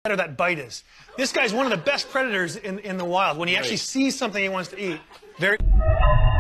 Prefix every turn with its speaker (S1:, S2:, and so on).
S1: better that bite is. This guy's one of the best predators in the wild. When he actually sees something he wants to eat, very...